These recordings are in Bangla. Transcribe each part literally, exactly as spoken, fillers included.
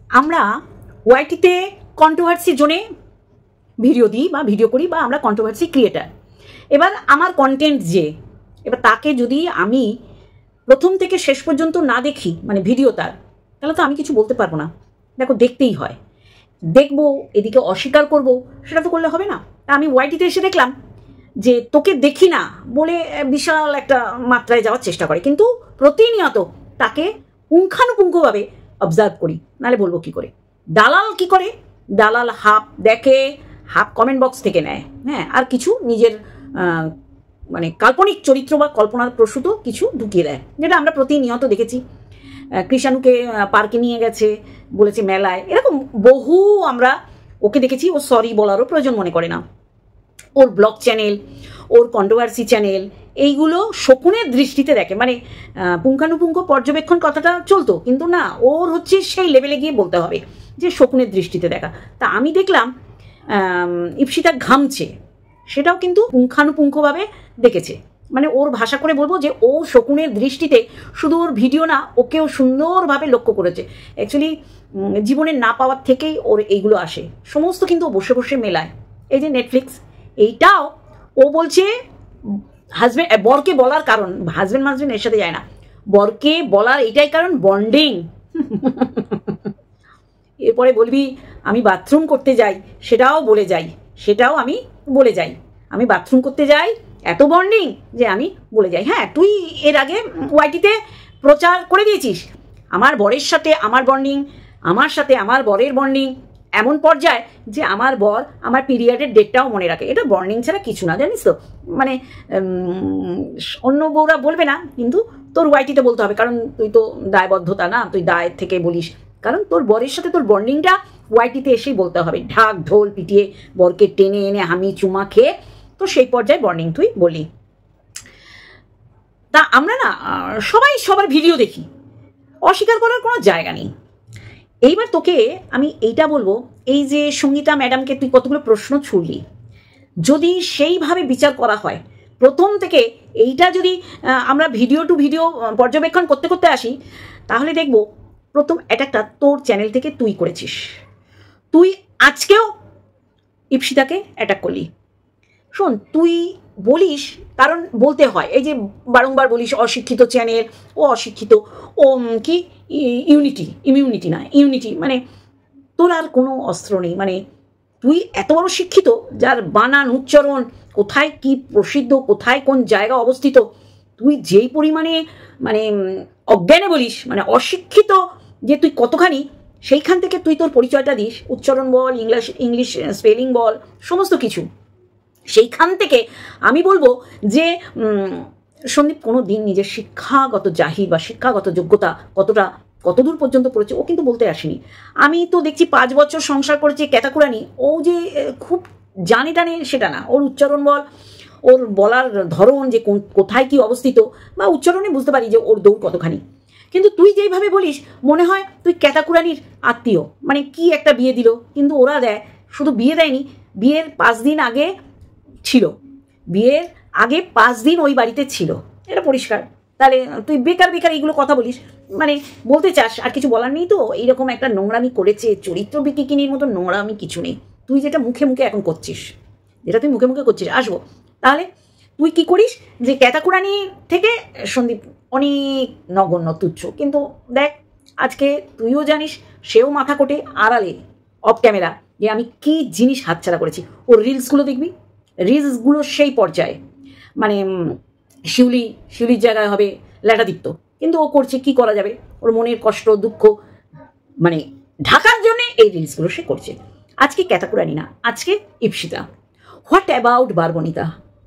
আমরা ওয়াইটিতে কন্ট্রোভার্সি জোনে ভিডিও দিই বা ভিডিও করি বা আমরা কন্ট্রোভার্সি ক্রিয়েটার। এবার আমার কন্টেন্ট যে, এবার তাকে যদি আমি প্রথম থেকে শেষ পর্যন্ত না দেখি, মানে ভিডিও তার, তাহলে তো আমি কিছু বলতে পারবো না। দেখো, দেখতেই হয়, দেখবো, এদিকে অস্বীকার করব, সেটা তো করলে হবে না। আমি ওয়াইটিতে এসে দেখলাম যে তোকে দেখি না বলে বিশাল একটা মাত্রায় যাওয়ার চেষ্টা করে, কিন্তু প্রতিনিয়ত তাকে পুঙ্খানুপুঙ্খভাবে অবজার্ভ করি, নাহলে বলবো কি করে। দালাল কি করে? দালাল হাফ দেখে, হাফ কমেন্ট বক্স থেকে নেয়, হ্যাঁ, আর কিছু নিজের মানে কাল্পনিক চরিত্র বা কল্পনার প্রসূত কিছু ঢুকিয়ে দেয়, যেটা আমরা প্রতিনিয়ত দেখেছি। কৃষাণুকে পার্কে নিয়ে গেছে, বলেছে মেলায়, এরকম বহু আমরা ওকে দেখেছি। ও সরি বলারও প্রয়োজন মনে করে না। ওর ব্লগ চ্যানেল, ওর কন্ট্রোভার্সি চ্যানেল, এইগুলো শকুনের দৃষ্টিতে দেখে, মানে পুঙ্খানুপুঙ্খ পর্যবেক্ষণ কথাটা চলতো, কিন্তু না, ওর হচ্ছে সেই লেভেলে গিয়ে বলতে হবে যে শকুনের দৃষ্টিতে দেখা। তা আমি দেখলাম ইপসিতা ঘামছে, সেটাও কিন্তু পুঙ্খানুপুঙ্খভাবে দেখেছে। মানে ওর ভাষা করে বলবো যে ও শকুনের দৃষ্টিতে শুধু ওর ভিডিও না, ওকেও সুন্দরভাবে লক্ষ্য করেছে। অ্যাকচুয়ালি জীবনে না পাওয়ার থেকেই ওর এইগুলো আসে, সমস্ত কিন্তু ও বসে বসে মেলায়। এই যে নেটফ্লিক্স, এইটাও ও বলছে হাজব্যান্ড বরকে বলার কারণ, হাজব্যান্ড হাজব্যান্ড এর সাথে যায় না, বরকে বলার এটাই কারণ বন্ডিং। এরপরে বলবি আমি বাথরুম করতে যাই, সেটাও বলে যাই, সেটাও আমি বলে যাই, আমি বাথরুম করতে যাই, এত বন্ডিং যে আমি বলে যাই। হ্যাঁ, তুই এর আগে ওয়াইটিতে প্রচার করে দিয়েছিস আমার বরের সাথে আমার বন্ডিং, আমার সাথে আমার বরের বন্ডিং, এমন পর্যায়ে যে আমার বর আমার পিরিয়ডের ডেটটাও মনে রাখে। এটা বন্ডিং ছাড়া কিছু না, জানিস তো। মানে অন্য বউরা বলবে না, কিন্তু তোর ওয়াইটিতে বলতে হবে, কারণ তুই তো দায়বদ্ধতা না, তুই দায়ের থেকে বলিস, কারণ তোর বরের সাথে তোর বন্ডিংটা ওয়াইটিতে এসেই বলতে হবে। ঢাক ঢোল পিটিয়ে বরকে টেনে এনে হামি চুমা খেয়ে, তো সেই পর্যায়ে বন্ডিং তুই বলি। তা আমরা না সবাই সবার ভিডিও দেখি, অস্বীকার করার কোনো জায়গা নেই। এইবার তোকে আমি এইটা বলবো, এই যে সঙ্গীতা ম্যাডামকে তুই কতগুলো প্রশ্ন ছুড়লি, যদি সেইভাবে বিচার করা হয় প্রথম থেকে, এইটা যদি আমরা ভিডিও টু ভিডিও পর্যবেক্ষণ করতে করতে আসি, তাহলে দেখব প্রথম অ্যাটাকটা তোর চ্যানেল থেকে তুই করেছিস। তুই আজকেও ইপসিতাকে অ্যাটাক করলি। শোন, তুই বলিস, কারণ বলতে হয়, এই যে বারংবার বলিস অশিক্ষিত চ্যানেল, ও অশিক্ষিত, ও কি ইউনিটি, ইমিউনিটি না ইউনিটি, মানে তোর আর কোনো অস্ত্র নেই। মানে তুই এত বড় শিক্ষিত, যার বানান উচ্চারণ কোথায় কি প্রসিদ্ধ, কোথায় কোন জায়গা অবস্থিত, তুই যেই পরিমাণে মানে অজ্ঞানে বলিস, মানে অশিক্ষিত যে তুই কতখানি, সেইখান থেকে তুই তোর পরিচয়টা দিস, উচ্চারণ বল, ইংলিশ ইংলিশ স্পেলিং বল, সমস্ত কিছু। সেইখান থেকে আমি বলবো যে সন্দীপ কোনো দিন নিজের শিক্ষাগত জাহির বা শিক্ষাগত যোগ্যতা কতটা কতদূর পর্যন্ত পড়েছে ও কিন্তু বলতে আসেনি। আমি তো দেখছি পাঁচ বছর সংসার করেছে ক্যাতাকুরানি, ও যে খুব জানে টানে সেটা না। ওর উচ্চারণ বল, ওর বলার ধরন, যে কোথায় কি অবস্থিত, বা উচ্চারণে বুঝতে পারি যে ওর দৌড় কতখানি। কিন্তু তুই যেইভাবে বলিস, মনে হয় তুই ক্যাতাকুরানির আত্মীয়, মানে কি একটা বিয়ে দিল, কিন্তু ওরা দেয়, শুধু বিয়ে দেয়নি, বিয়ের পাঁচ দিন আগে ছিল, বিয়ের আগে পাঁচ দিন ওই বাড়িতে ছিল, এটা পরিষ্কার। তাহলে তুই বেকার বেকার এইগুলো কথা বলিস, মানে বলতে চাস আর কিছু বলার নেই তো। এইরকম একটা নোংরামি করেছে, চরিত্র বিকিকিনির মতো নোংরামি কিছু নেই। তুই যেটা মুখে মুখে এখন করছিস, যেটা তুই মুখে মুখে করছিস, আসবো তাহলে তুই কি করিস যে ক্যাতাকুরানি থেকে সন্দীপ অনেক নগণ্য তুচ্ছ। কিন্তু দেখ, আজকে তুইও জানিস, সেও মাথা কোটে আড়ালে অফ ক্যামেরা, যে আমি কি জিনিস হাতছাড়া করেছি। ওর রিলসগুলো দেখবি, রিলসগুলো সেই পর্যায়ে, মানে শিউলি শিউলির জায়গায় হবে ল্যাটাদীপ্ত, কিন্তু ও করছে, কি করা যাবে, ওর মনের কষ্ট দুঃখ মানে ঢাকার জন্যে এই রিলসগুলো সে করছে। আজকে ক্যাতাকুরানি না, আজকে ইপসিতা। What about বারবনিতা?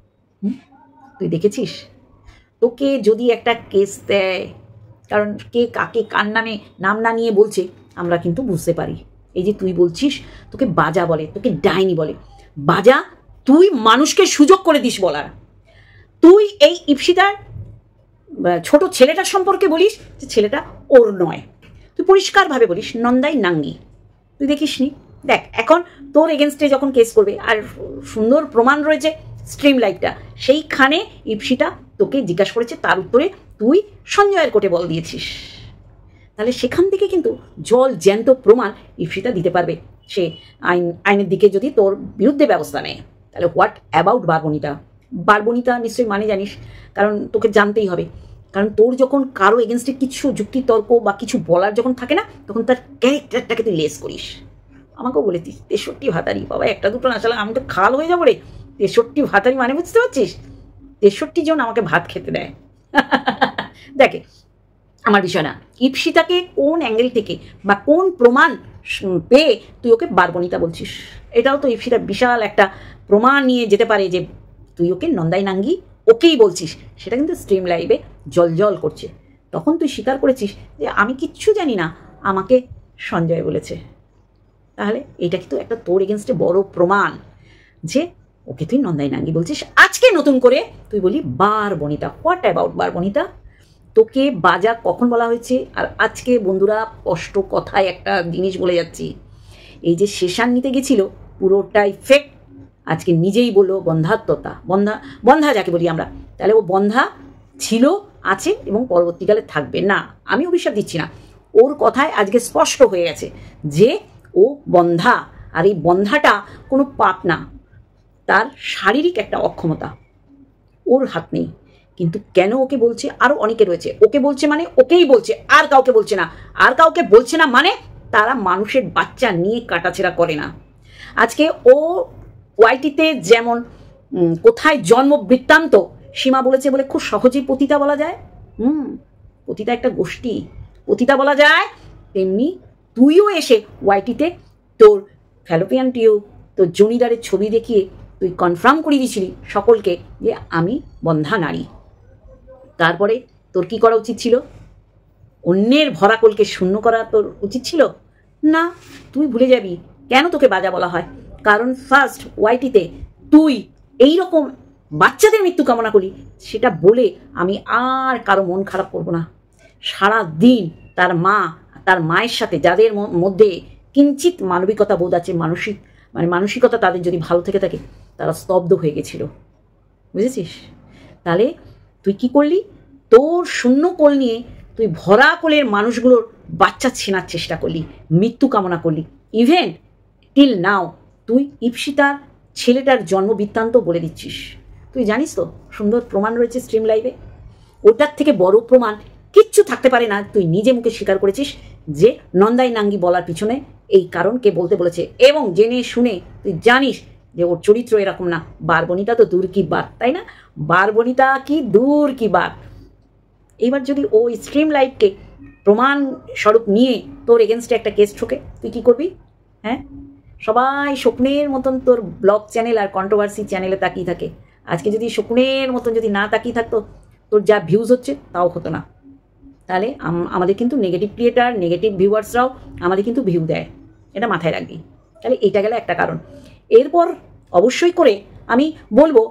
তুই দেখেছিস? তোকে যদি একটা কেস দেয়, কারণ কে কাকে কার নামে নাম না নিয়ে বলছে আমরা কিন্তু বুঝতে পারি। এই যে তুই বলছিস তোকে বাজা বলে, তোকে ডাইনি বলে, বাজা তুই মানুষকে সুযোগ করে দিস বলার। তুই এই ইপসিতার ছোট ছেলেটার সম্পর্কে বলিস যে ছেলেটা ওর নয়, তুই পরিষ্কারভাবে বলিস নন্দাই নাঙ্গি। তুই দেখিস নি? দেখ, এখন তোর এগেনস্টে যখন কেস করবে, আর সুন্দর প্রমাণ রয়েছে স্ট্রিম লাইটটা, সেইখানে ইপসিতা তোকে জিজ্ঞাসা করেছে, তার উত্তরে তুই সঞ্জয়ের কোর্টে বল দিয়েছিস। তাহলে সেখান থেকে কিন্তু জল জ্যান্ত প্রমাণ ইপসিতা দিতে পারবে। সে আইন আইনের দিকে যদি তোর বিরুদ্ধে ব্যবস্থা নেয়। তাহলে হোয়াট অ্যাবাউট বারবনিতা? বারবনিতা নিশ্চয়ই মানে জানিস, কারণ তোকে জানতেই হবে। কারণ তোর যখন কারো এগেনস্টে কিছু যুক্তি তর্ক বা কিছু বলার যখন থাকে না, তখন তার ক্যারেক্টারটাকে তুই লেস করিস। আমাকেও বলেছিস তেষট্টি ভাতারি, বাবা একটা দুটো না চালা আমি তো খাল হয়ে যাবো রে। তেষট্টি ভাতারি মানে বুঝতে পারছিস? তেষট্টি জন আমাকে ভাত খেতে দেয়। দেখে আমার বিষয় না, ইপসিতাকে কোন অ্যাঙ্গেল থেকে বা কোন প্রমাণ পেয়ে তুই ওকে বারবনিতা বলছিস। এটাও তো ইপসিতা বিশাল একটা প্রমাণ নিয়ে যেতে পারে যে তুই ওকে নন্দাই নাঙ্গি ওকেই বলছিস। সেটা কিন্তু স্ট্রিম লাইভে জল জল করছে। তখন তুই স্বীকার করেছিস যে আমি কিচ্ছু জানি না, আমাকে সঞ্জয় বলেছে। তাহলে এটা কিন্তু একটা তোর এগেনস্টে বড় প্রমাণ যে ওকে তুই নন্দাই নাঙ্গি বলছিস। আজকে নতুন করে তুই বলি বারবনিতা। What about বারবনিতা? তোকে বাজা কখন বলা হয়েছে? আর আজকে বন্ধুরা স্পষ্ট কথায় একটা জিনিস বলে যাচ্ছি, এই যে সেশন নিতে গেছিল পুরোটাই ফেক। আজকে নিজেই বললো বন্ধাত্মতা, বন্ধা বন্ধা যাকে বলি আমরা, তাহলে ও বন্ধা ছিল, আছে এবং পরবর্তীকালে থাকবে না। আমি অভিশাপ দিচ্ছি না, ওর কথায় আজকে স্পষ্ট হয়ে গেছে যে ও বন্ধা। আর এই বন্ধাটা কোনো পাপ না, তার শারীরিক একটা অক্ষমতা, ওর হাত নেই। কিন্তু কেন ওকে বলছে? আরও অনেকে রয়েছে। ওকে বলছে মানে ওকেই বলছে, আর কাউকে বলছে না। আর কাউকে বলছে না মানে তারা মানুষের বাচ্চা নিয়ে কাটাছেড়া করে না। আজকে ও ওয়াইটিতে যেমন কোথায় জন্ম বৃত্তান্ত সীমা বলেছে বলে খুব সহজেই পতিতা বলা যায়। হুম পতিতা একটা গোষ্ঠী, পতিতা বলা যায়। তেমনি তুইও এসে ওয়াইটিতে তোর ফ্যালোপিয়ান টিউব, তোর জনিদারের ছবি দেখিয়ে তুই কনফার্ম করিয়ে দিয়েছিলি সকলকে যে আমি বন্ধা নারী। তারপরে তোর কি করা উচিত ছিল? অন্যের ভরাকলকে শূন্য করা তোর উচিত ছিল না। তুই ভুলে যাবি কেন তোকে বাজা বলা হয়। কারণ ফার্স্ট ওয়াইটিতে তুই এই রকম বাচ্চাদের মৃত্যু কামনা করি, সেটা বলে আমি আর কারো মন খারাপ করব না। সারা দিন তার মা, তার মায়ের সাথে যাদের মধ্যে কিঞ্চিত মানবিকতা বোধ আছে, মানসিক মানে মানসিকতা তাদের যদি ভালো থেকে থাকে, তারা স্তব্ধ হয়ে গেছিল। বুঝেছিস? তাহলে তুই কি করলি? তোর শূন্য কোল নিয়ে তুই ভরা কোলের মানুষগুলোর বাচ্চা ছেনার চেষ্টা করলি, মৃত্যু কামনা করলি। ইভেন টিল নাও তুই ইপসিতার ছেলেটার জন্ম বৃত্তান্ত বলে দিচ্ছিস। তুই জানিস তো সুন্দর প্রমাণ রয়েছে স্ট্রিম লাইভে। ওটার থেকে বড় প্রমাণ কিচ্ছু থাকতে পারে না। তুই নিজে মুখে স্বীকার করেছিস যে নন্দাই নাঙ্গি বলার পিছনে এই কারণ কে বলতে বলেছে, এবং জেনে শুনে তুই জানিস যে ওর চরিত্র এরকম না। বারবনিতা তো দূর কি বাত, তাই না? বারবনিতা কি দূর কি বাত। এবার যদি ও স্ট্রিম লাইভকে প্রমাণ স্বরূপ নিয়ে তোর এগেনস্টে একটা কেস ঠোকে, তুই কি করবি? হ্যাঁ, সবাই স্বপ্নের মতন তোর ব্লগ চ্যানেল আর কন্ট্রোভার্সি চ্যানেলে তাকিয়ে থাকে। আজকে যদি স্বপ্নের মতন যদি না তাকিয়ে থাকতো, তোর যা ভিউজ হচ্ছে তাও হতো না। তাহলে আমাদের কিন্তু নেগেটিভ ক্রিয়েটার, নেগেটিভ ভিউয়ার্সরাও আমাদের কিন্তু ভিউ দেয়, এটা মাথায় রাখবি। তাহলে এটা গেল একটা কারণ। এরপর অবশ্যই করে আমি বলবো,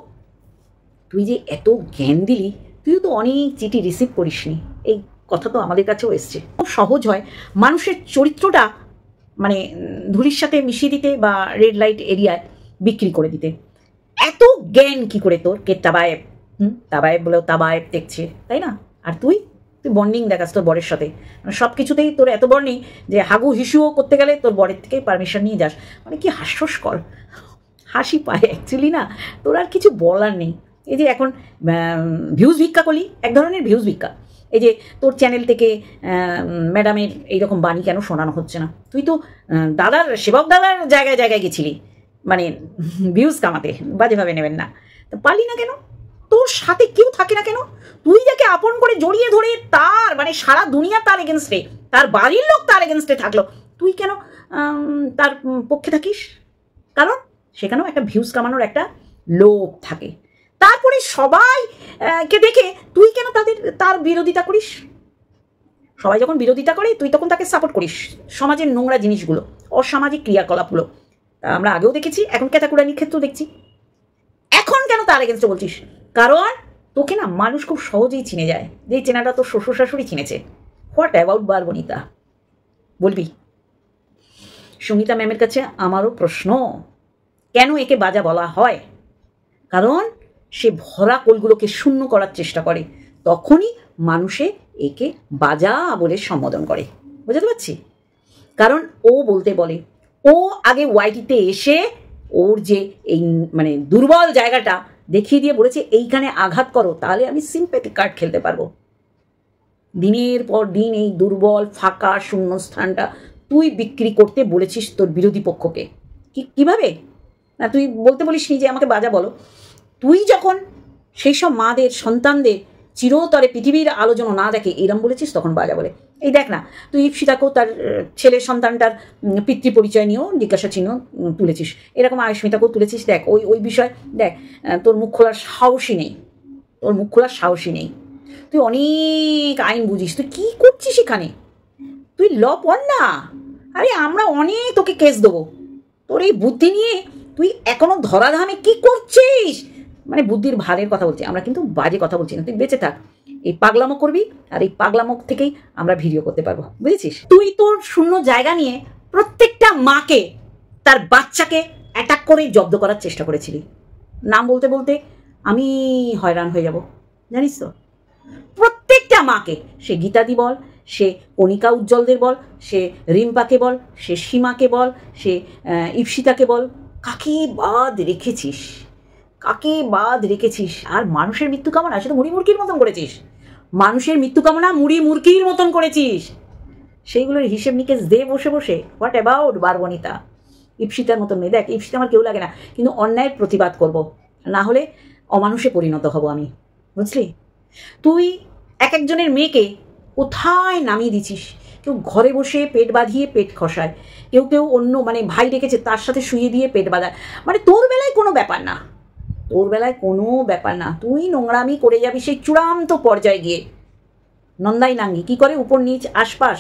তুই যে এত জ্ঞান দিলি, তুইও তো অনেক চিঠি রিসিভ করিসনি, এই কথা তো আমাদের কাছেও এসছে। খুব সহজ হয় মানুষের চরিত্রটা মানে ধুলির সাথে মিশিয়ে দিতে বা রেড লাইট এরিয়ায় বিক্রি করে দিতে। এত জ্ঞান কি করে তোর? কে তাবায়েব? হুম তাবায়েব বলেও তাবায়েব দেখছে, তাই না? আর তুই তুই বন্ডিং দেখাস তোর বরের সাথে, মানে সব কিছুতেই তোর এত বন্ডিং যে হাগু হিসুও করতে গেলে তোর বরের থেকে পারমিশন নিয়ে যাস। মানে কি হাস্যস্কর, হাসি পায় অ্যাকচুয়ালি না। তোর আর কিছু বলার নেই। এই যে এখন ভিউজ ভিক্ষা করলি, এক ধরনের ভিউজ ভিক্ষা। এই যে তোর চ্যানেল থেকে ম্যাডামের এইরকম বাণী কেন শোনানো হচ্ছে না? তুই তো দাদার সেবক দাদার জায়গায় জায়গায় গেছিলি মানে ভিউজ কামাতে, বাজেভাবে নেবেন না। তো পারলি না কেন? তোর সাথে কেউ থাকে না কেন? তুই যাকে আপন করে জড়িয়ে ধরে তার মানে সারা দুনিয়া তার এগেনস্টে, তার বাড়ির লোক তার এগেনস্টে থাকলো, তুই কেন তার পক্ষে থাকিস? কারণ সেখানেও একটা ভিউজ কামানোর একটা লোভ থাকে। তারপরে সবাই কে দেখে তুই কেন তাদের তার বিরোধিতা করিস? সবাই যখন বিরোধিতা করে তুই তখন তাকে সাপোর্ট করিস। সমাজের নোংরা জিনিসগুলো, অসামাজিক ক্রিয়াকলাপগুলো আমরা আগেও দেখেছি, এখন ক্যাতাকুরানির ক্ষেত্রেও দেখছি। এখন কেন তার এগেনস্টে বলছিস? কারণ তোকে না মানুষ খুব সহজেই চিনে যায়, যে চেনাটা তোর শ্বশুর শাশুড়ি চিনেছে। হোয়াট অ্যাবাউট বারবনিতা বলবি? সঙ্গীতা ম্যামের কাছে আমারও প্রশ্ন, কেন একে বাজা বলা হয়? কারণ সে ভরা কোলগুলোকে শূন্য করার চেষ্টা করে, তখনই মানুষে একে বাজা বলে সম্বোধন করে। বুঝতে পারছি? কারণ ও বলতে বলে ও আগে ওয়াইটিতে এসে ওর যে এই মানে দুর্বল জায়গাটা দেখিয়ে দিয়ে বলেছে এইখানে আঘাত করো, তাহলে আমি সিম্প্যাথি কার্ড খেলতে পারবো। দিনের পর দিন এই দুর্বল ফাঁকা শূন্যস্থানটা তুই বিক্রি করতে বলেছিস তোর বিরোধী পক্ষকে। কি কীভাবে? না তুই বলতে বলিস নি যে আমাকে বাজা বলো। তুই যখন সেই সব মাদের সন্তানদের চিরতরে পৃথিবীর আলো যেন না দেখে এরম বলেছিস, তখন বাজা বলে। এই দেখ না, তুই ইপসিতাকেও তার ছেলের সন্তানটার পিতৃ পরিচয় নিয়েও জিজ্ঞাসা চিহ্ন তুলেছিস, এরকম আয়স্মিতাকেও তুলেছিস। দেখ ওই ওই বিষয় দেখ, তোর মুখ খোলার সাহসই নেই, তোর মুখ খোলার সাহসই নেই। তুই অনেক আইন বুঝিস, তুই কী করছিস এখানে? তুই ল পড় না। আরে আমরা অনেক তোকে কেস দেবো। তোর এই বুদ্ধি নিয়ে তুই এখনো ধরাধামে কি করছিস? মানে বুদ্ধির ভারের কথা বলছি, আমরা কিন্তু বাজে কথা বলছি না। তুই বেঁচে থাক, এই পাগলামো করবি, আর এই পাগলামো থেকেই আমরা ভিডিও করতে পারবো, বুঝেছিস? তুই তোর শূন্য জায়গা নিয়ে প্রত্যেকটা মাকে তার বাচ্চাকে অ্যাটাক করে জব্দ করার চেষ্টা করেছিলি। নাম বলতে বলতে আমি হয়রান হয়ে যাব, জানিস তো? প্রত্যেকটা মাকে, সে গীতাদি বল, সে কণিকা উজ্জ্বলদের বল, সে রিম্পাকে বল, সে সীমাকে বল, সে ইপসিতাকে বল, কাকে বাদ রেখেছিস? কাকে বাদ রেখেছিস? আর মানুষের মৃত্যু কামনা সেটা মুড়ি মুরকির মতন করেছিস। মানুষের মৃত্যু কামনা মুড়ি মুরকির মতন করেছিস। সেইগুলোর হিসেব নিকেশ দে বসে বসে। What about বারবনিতা? ইপসিতার মতন নেই। দেখ, ইপসিতা আমার কেউ লাগে না, কিন্তু অন্যায়ের প্রতিবাদ করব, না হলে অমানুষে পরিণত হব আমি, বুঝলি? তুই এক একজনের মেয়েকে কোথায় নামিয়ে দিচ্ছিস। কেউ ঘরে বসে পেট বাঁধিয়ে পেট খসায়, কেউ কেউ অন্য মানে ভাই রেখেছে তার সাথে শুয়ে দিয়ে পেট বাঁধায়। মানে তোর বেলায় কোনো ব্যাপার না, তোর বেলায় কোনো ব্যাপার না। তুই নোংরামি করে যাবি সেই চূড়ান্ত পর্যায়ে গিয়ে। নন্দাই নাঙ্গি কী করে উপর নিচ আশপাশ।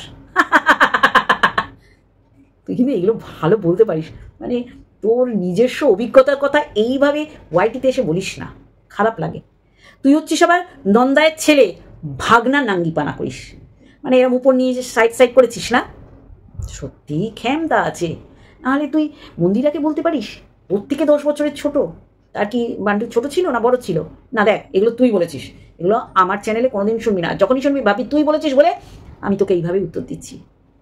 তুই কিন্তু এগুলো ভালো বলতে পারিস, মানে তোর নিজস্ব অভিজ্ঞতার কথা এইভাবে ওয়াইটিতে এসে বলিস না, খারাপ লাগে। তুই হচ্ছিস আবার নন্দায়ের ছেলে, ভাগনা নাঙ্গিপানা করিস, মানে এরম উপর নিয়ে সাইড সাইড করেছিস না? সত্যি ক্ষমতা আছে। নাহলে তুই মন্দিরাকে বলতে পারিস ওর থেকে দশ বছরের ছোট। তার কি বান্টু ছোট ছিল না বড় ছিল? না দেখ, এগুলো তুই বলেছিস, এগুলো আমার চ্যানেলে কোনোদিন শুনবি না। যখনই শুনবি ভাবি তুই বলেছিস বলে আমি তোকে এইভাবেই উত্তর দিচ্ছি।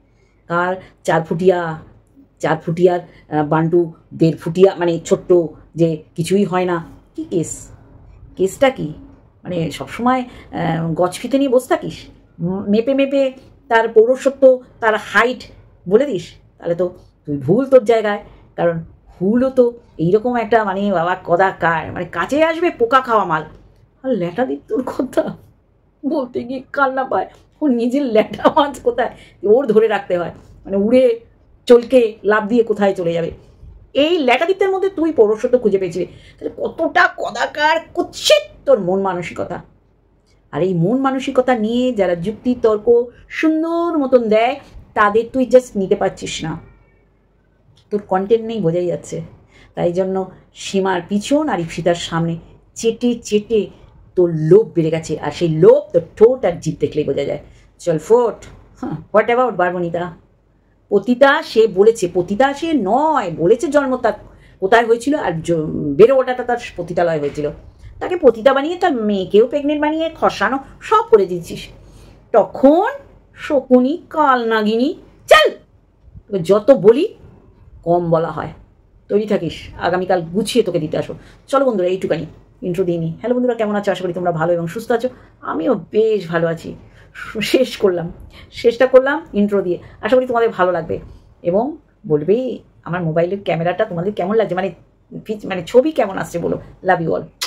আর চার ফুটিয়া চার ফুটিয়ার বান্টু দেড় ফুটিয়া, মানে ছোট্ট যে কিছুই হয় না। কি কেস? কেসটা কি? মানে সবসময় গছ ফিতে নিয়ে বসে থাকিস? মেপে মেপে তার পৌরসত্ব, তার হাইট বলে দিস? তাহলে তো তুই ভুল তোর জায়গায়। কারণ ভুলও তো এইরকম একটা মানে বাবা কদা কার মানে কাছে আসবে পোকা খাওয়া মাল। আর ল্যাটা দিক তোর কথা বলতে গিয়ে কান্না পায়। ওর নিজের ল্যাটা মাছ কোথায় ওর ধরে রাখতে হয়, মানে উড়ে চলকে লাভ দিয়ে কোথায় চলে যাবে। এই ল্যাটাদিত্যের মধ্যে তুই পৌরসত্ব খুঁজে পেয়েছিলি। তাহলে কতটা কদাকার কুৎসিত তোর মন মানসিকতা। আর এই মন মানসিকতা নিয়ে যারা যুক্তি তর্ক সুন্দর মতন দেয় তাদের তুই জাস্ট নিতে পারছিস না। তোর কন্টেন্ট নেই, বোঝাই যাচ্ছে। তাই জন্য সীমার পিছন আর ইপসিতার সামনে চেটে চেটে তোর লোভ বেড়ে গেছে। আর সেই লোভ তোর ঠোঁট আর জিভ দেখলেই বোঝা যায়। চল ফোট। হ্যাঁ, হোয়াট অ্যাবাউট বারবনিতা? পতিতা সে বলেছে, পতিতা সে নয়, বলেছে জন্ম তার কোথায় হয়েছিল, আর বেড়ে ওঠাটা তার পতিতালয় হয়েছিল। তাকে পতিতা বানিয়ে তার মেয়েকেও প্রেগনেন্ট বানিয়ে খসানো সব করে দিচ্ছিস। তখন শকুনি কাল নাগিনী। চল, যত বলি কম বলা হয়। তৈরি থাকিস, আগামীকাল গুছিয়ে তোকে দিতে আসো। চলো বন্ধুরা, এইটুকানি ইন্ট্রো দিইনি। হ্যালো বন্ধুরা, কেমন আছো? আশা করি তোমরা ভালো এবং সুস্থ আছো। আমিও বেশ ভালো আছি। শেষ করলাম শেষটা করলাম ইন্ট্রো দিয়ে। আশা করি তোমাদের ভালো লাগবে এবং বলবে আমার মোবাইলের ক্যামেরাটা তোমাদের কেমন লাগছে, মানে মানে ছবি কেমন আসছে বলো। Love you all.